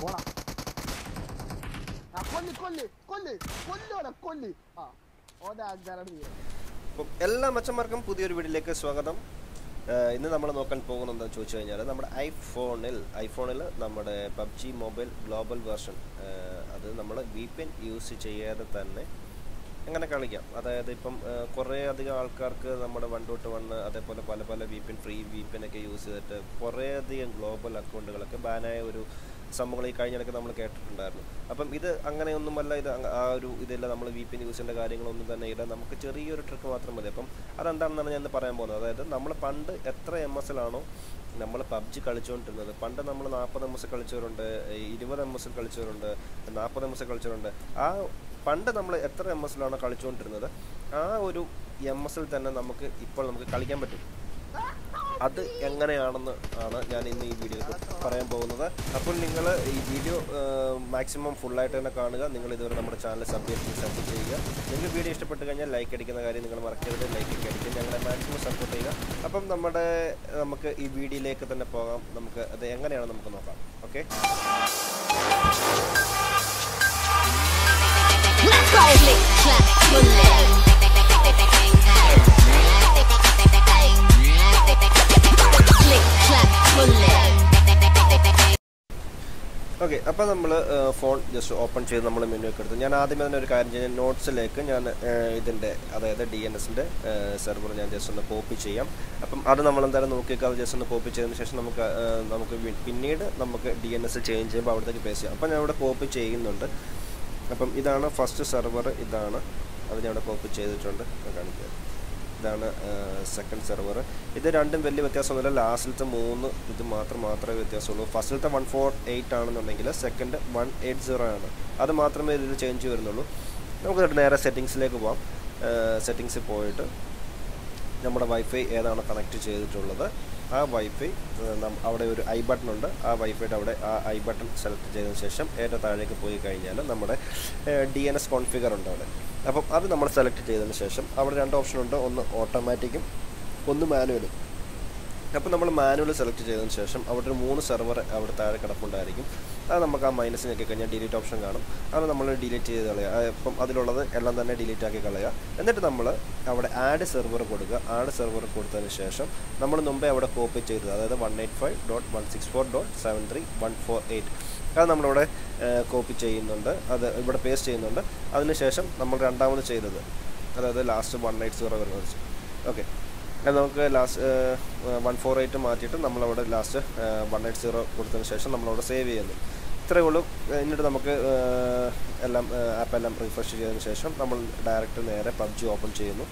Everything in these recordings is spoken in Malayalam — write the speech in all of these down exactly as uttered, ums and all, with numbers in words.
എല്ലാ മച്ചന്മാർക്കും പുതിയൊരു വീഡിയോയിലേക്ക് സ്വാഗതം. ഇന്ന് നമ്മൾ നോക്കാൻ പോകുന്നത് എന്താണെന്ന് ചോദിച്ചു കഴിഞ്ഞാൽ നമ്മുടെ ഐഫോണിൽ ഐഫോണിൽ നമ്മുടെ പബ്ജി മൊബൈൽ ഗ്ലോബൽ വേർഷൻ അത് നമ്മൾ വി പി എൻ യൂസ് ചെയ്യാതെ തന്നെ എങ്ങനെ കളിക്കാം. അതായത് ഇപ്പം കുറേ അധികം ആൾക്കാർക്ക് നമ്മുടെ വൺ ഡോട്ട് വണ്ണ് അതേപോലെ പല പല വി പി എൻ ഫ്രീ വി പി എൻ ഒക്കെ യൂസ് ചെയ്തിട്ട് കുറേ അധികം ഗ്ലോബൽ അക്കൗണ്ടുകളൊക്കെ ബാനായ ഒരു സംഭവങ്ങൾ ഈ കഴിഞ്ഞിടയ്ക്ക് നമ്മൾ കേട്ടിട്ടുണ്ടായിരുന്നു. അപ്പം ഇത് അങ്ങനെയൊന്നുമല്ല. ഇത് ആ ഒരു ഇതില്ല, നമ്മൾ വി പി എൻ യൂസ് ചെയ്യേണ്ട കാര്യങ്ങളൊന്നും തന്നെ ഇല്ല. നമുക്ക് ചെറിയൊരു ട്രിക്ക് മാത്രം മതി. അപ്പം അതെന്താണെന്നാണ് ഞാൻ പറയാൻ പോകുന്നത്. അതായത് നമ്മൾ പണ്ട് എത്ര എം എസ് എല്ലാണോ നമ്മൾ പബ്ജി കളിച്ചുകൊണ്ടിരുന്നത്, പണ്ട് നമ്മൾ നാൽപ്പത് എം എസ് കളിച്ചവരുണ്ട്, ഇരുപത് എം എസ് കളിച്ചവരുണ്ട്, നാൽപ്പത് എം എസ് കളിച്ചവരുണ്ട്. ആ പണ്ട് നമ്മൾ എത്ര എം എസിലാണോ കളിച്ചുകൊണ്ടിരുന്നത് ആ ഒരു എം എസിൽ തന്നെ നമുക്ക് ഇപ്പോൾ നമുക്ക് കളിക്കാൻ പറ്റും. അത് എങ്ങനെയാണെന്ന് ആണ് ഞാൻ ഇന്ന് ഈ വീഡിയോയിൽ പറയാൻ പോകുന്നത്. അപ്പോൾ നിങ്ങൾ ഈ വീഡിയോ മാക്സിമം ഫുള്ളായിട്ട് തന്നെ കാണുക. നിങ്ങൾ ഇതുവരെ നമ്മുടെ ചാനൽ സബ്സ്ക്രൈബ് സബ്സ്ക്രൈബ് ചെയ്യുക. നിങ്ങൾക്ക് വീഡിയോ ഇഷ്ടപ്പെട്ട് കഴിഞ്ഞാൽ ലൈക്ക് അടിക്കുന്ന കാര്യം നിങ്ങൾ മറക്കരുത്. ലൈക്ക് ഒക്കെ അടിക്കുക, ഞങ്ങളെ മാക്സിമം സപ്പോർട്ട് ചെയ്യുക. അപ്പം നമ്മുടെ നമുക്ക് ഈ വീഡിയോയിലേക്ക് തന്നെ പോകാം. നമുക്ക് അത് എങ്ങനെയാണ് നമുക്ക് നോക്കാം. Okay, okay. അപ്പോൾ നമ്മൾ ഫോൺ ജസ്റ്റ് ഓപ്പൺ ചെയ്ത് നമ്മൾ മെനു ഒക്കെ എടുത്തു. ഞാൻ ആദ്യമേ തന്നെ ഒരു കാര്യം ചെയ്യാം, നോട്ട്സിലേക്ക് ഞാൻ ഇതിൻ്റെ അതായത് ഡി എൻ എസിൻ്റെ സെർവർ ഞാൻ ജസ്റ്റ് ഒന്ന് കോപ്പി ചെയ്യാം. അപ്പം അത് നമ്മൾ എന്തായാലും നോക്കിയേക്കാം. അത് ജസ്റ്റ് ഒന്ന് കോപ്പി ചെയ്തതിന് ശേഷം നമുക്ക് നമുക്ക് പിന്നീട് നമുക്ക് ഡി എൻ എസ് ചേഞ്ച് ചെയ്യുമ്പോൾ അവിടത്തേക്ക് പേസ്റ്റ് ചെയ്യാം. അപ്പം ഞാൻ ഇവിടെ കോപ്പി ചെയ്യുന്നുണ്ട്. അപ്പം ഇതാണ് ഫസ്റ്റ് സെർവർ, ഇതാണ് അത് ഞാൻ ഇവിടെ കോപ്പി ചെയ്തിട്ടുണ്ട് കാണിക്കുക. ഇതാണ് സെക്കൻഡ് സെർവർ. ഇത് രണ്ടും വലിയ വ്യത്യാസമൊന്നുമില്ല. ലാസ്റ്റിലത്തെ മൂന്ന് ഇത് മാത്രം മാത്രമേ വ്യത്യാസമുള്ളൂ. ഫസ്റ്റിലത്തെ വൺ ഫോർ എയ്റ്റ് ആണെന്നുണ്ടെങ്കിൽ സെക്കൻഡ് വൺ എയ്റ്റ് സീറോ ആണ്. അത് മാത്രമേ ഇതിൽ ചേഞ്ച് വരുന്നുള്ളൂ. നമുക്ക് നേരെ സെറ്റിങ്സിലേക്ക് പോകാം. സെറ്റിങ്സിൽ പോയിട്ട് നമ്മുടെ വൈഫൈ ഏതാണ് കണക്ട് ചെയ്തിട്ടുള്ളത് ആ വൈഫൈ അവിടെ ഒരു ഐ ബട്ടൺ ഉണ്ട്. ആ വൈഫൈയുടെ അവിടെ ആ ഐ ബട്ടൺ സെലക്ട് ചെയ്തതിന് ശേഷം ഏറ്റവും താഴേക്ക് പോയി കഴിഞ്ഞാൽ നമ്മുടെ ഡി എൻ എസ് കോൺഫിഗർ ഉണ്ട് അവിടെ. അപ്പം അത് നമ്മൾ സെലക്ട് ചെയ്തതിന് ശേഷം അവിടെ രണ്ട് ഓപ്ഷൻ ഉണ്ട്, ഒന്ന് ഓട്ടോമാറ്റിക്കും ഒന്ന് മാനുവലും. അപ്പോൾ നമ്മൾ മാനുവൽ സെലക്ട് ചെയ്തതിന് ശേഷം അവിടെ ഒരു മൂന്ന് സെർവർ അവിടെ താഴെ കിടപ്പുണ്ടായിരിക്കും. അത് നമുക്ക് ആ മൈനസ് ഞെക്കി കഴിഞ്ഞാൽ ഡിലീറ്റ് ഓപ്ഷൻ കാണും. അത് നമ്മൾ ഡിലീറ്റ് ചെയ്ത് കളയുക. ഇപ്പം അതിലുള്ളത് എല്ലാം തന്നെ ഡിലീറ്റ് ആക്കി കളയുക. എന്നിട്ട് നമ്മൾ അവിടെ ആഡ് സെർവർ കൊടുക്കുക. ആഡ് സെർവർ കൊടുത്തതിന് ശേഷം നമ്മൾ മുമ്പേ അവിടെ കോപ്പി ചെയ്തത് അതായത് one eight five dot one six four dot seven three one four eight അത് നമ്മളിവിടെ കോപ്പി ചെയ്യുന്നുണ്ട്. അത് ഇവിടെ പേസ്റ്റ് ചെയ്യുന്നുണ്ട്. അതിനുശേഷം നമ്മൾ രണ്ടാമത് ചെയ്തത് അതായത് ലാസ്റ്റ് വൺ എയ്റ്റ് സീറോ വരുന്നത്. ഓക്കെ, നമുക്ക് ലാസ്റ്റ് വൺ ഫോർ എയ്റ്റ് മാറ്റിയിട്ട് നമ്മളവിടെ ലാസ്റ്റ് വൺ എയ്റ്റ് സീറോ കൊടുത്തതിന് ശേഷം നമ്മളവിടെ സേവ് ചെയ്യുന്നു. ഇത്രയേ ഉള്ളൂ. എന്നിട്ട് നമുക്ക് എല്ലാം ആപ്പെല്ലാം റിഫ്രഷ് ചെയ്തതിന് ശേഷം നമ്മൾ ഡയറക്റ്റ് നേരെ പബ്ജി ഓപ്പൺ ചെയ്യുന്നു.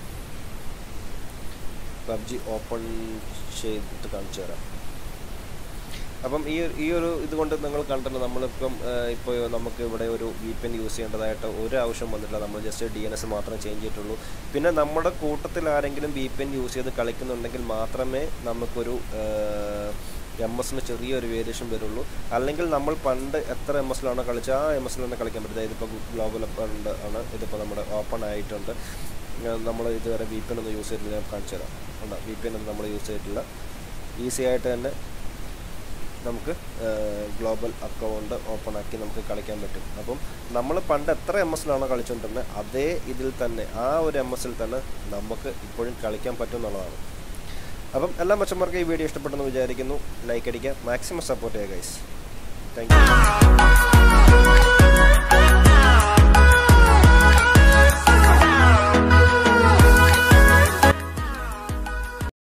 പബ്ജി ഓപ്പൺ ചെയ്തിട്ട് കാണിച്ചു തരാം. അപ്പം ഈ ഈ ഒരു ഇതുകൊണ്ട് നിങ്ങൾ കണ്ടല്ലോ, നമ്മളിപ്പം ഇപ്പോൾ നമുക്ക് ഇവിടെ ഒരു വി പി എൻ യൂസ് ചെയ്യേണ്ടതായിട്ട് ഒരു ആവശ്യം വന്നിട്ടില്ല. നമ്മൾ ജസ്റ്റ് ഡി എൻ എസ് മാത്രമേ ചേഞ്ച് ചെയ്തിട്ടുള്ളൂ. പിന്നെ നമ്മുടെ കൂട്ടത്തിൽ ആരെങ്കിലും വി പി എൻ യൂസ് ചെയ്ത് കളിക്കുന്നുണ്ടെങ്കിൽ മാത്രമേ നമുക്കൊരു എം എസിന് ചെറിയൊരു വേരിയേഷൻ വരുള്ളൂ. അല്ലെങ്കിൽ നമ്മൾ പണ്ട് എത്ര എം എസിലാണോ കളിച്ചാൽ ആ എം എസിൽ തന്നെ കളിക്കാൻ പറ്റും. ഇതിപ്പോൾ ഗ്ലോബൽ ഉണ്ട് ആണ്, ഇതിപ്പോൾ നമ്മുടെ ഓപ്പൺ ആയിട്ടുണ്ട്. നമ്മൾ ഇതുവരെ വി പി എൻ ഒന്നും യൂസ് ചെയ്തിട്ടില്ല. ഞാൻ കാണിച്ചു തരാം. ഉണ്ട്, വി പി എൻ ഒന്നും നമ്മൾ യൂസ് ചെയ്തിട്ടില്ല. ഈസി ആയിട്ട് തന്നെ നമുക്ക് ഗ്ലോബൽ അക്കൗണ്ട് ഓപ്പൺ ആക്കി നമുക്ക് കളിക്കാൻ പറ്റും. അപ്പം നമ്മൾ പണ്ട് എത്ര എം എസിലാണോ കളിച്ചുകൊണ്ടിരുന്നത് അതേ ഇതിൽ തന്നെ ആ ഒരു എം എസിൽ തന്നെ നമുക്ക് ഇപ്പോഴും കളിക്കാൻ പറ്റും എന്നുള്ളതാണ്. അപ്പം എല്ലാ മച്ചന്മാർക്കും ഈ വീഡിയോ ഇഷ്ടപ്പെട്ടെന്ന് വിചാരിക്കുന്നു. ലൈക്ക് അടിക്കുക, മാക്സിമം സപ്പോർട്ട് ചെയ്യുക ഗൈസ്. Thank U.